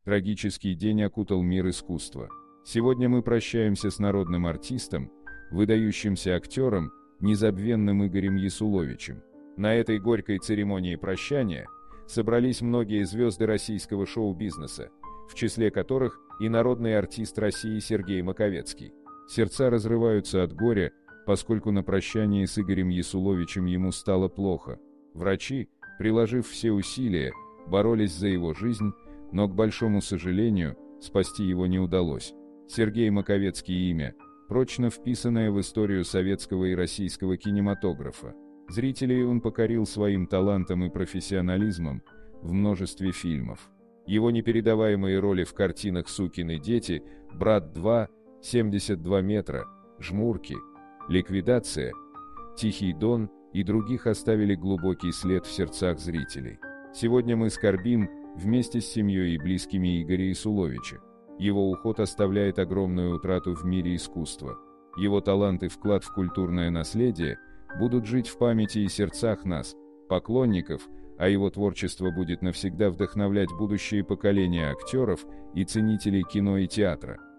Трагический день окутал мир искусства. Сегодня мы прощаемся с народным артистом, выдающимся актером, незабвенным Игорем Ясуловичем. На этой горькой церемонии прощания собрались многие звезды российского шоу-бизнеса, в числе которых и народный артист России Сергей Маковецкий. Сердца разрываются от горя, поскольку на прощании с Игорем Ясуловичем ему стало плохо. Врачи, приложив все усилия, боролись за его жизнь, но, к большому сожалению, спасти его не удалось. Сергей Маковецкий – имя, прочно вписанное в историю советского и российского кинематографа. Зрителей он покорил своим талантом и профессионализмом в множестве фильмов. Его непередаваемые роли в картинах «Сукины дети», «Брат 2», «72 метра», «Жмурки», «Ликвидация», «Тихий Дон» и других оставили глубокий след в сердцах зрителей. Сегодня мы скорбим вместе с семьей и близкими Игоря Ясуловича. Его уход оставляет огромную утрату в мире искусства. Его талант и вклад в культурное наследие будут жить в памяти и сердцах нас, поклонников, а его творчество будет навсегда вдохновлять будущие поколения актеров и ценителей кино и театра.